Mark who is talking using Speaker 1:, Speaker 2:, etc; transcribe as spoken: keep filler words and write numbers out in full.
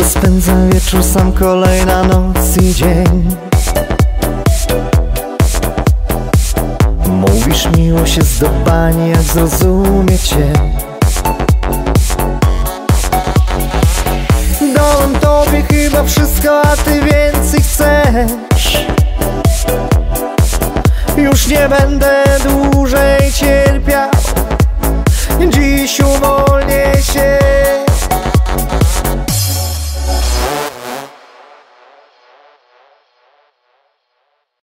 Speaker 1: spędzam wieczór sam, kolejna noc i dzień. Mówisz, miłość jest do bani, jak zrozumie cię. Dałem tobie chyba wszystko, a ty więcej chcesz. Już nie będę dłużej cierpiał.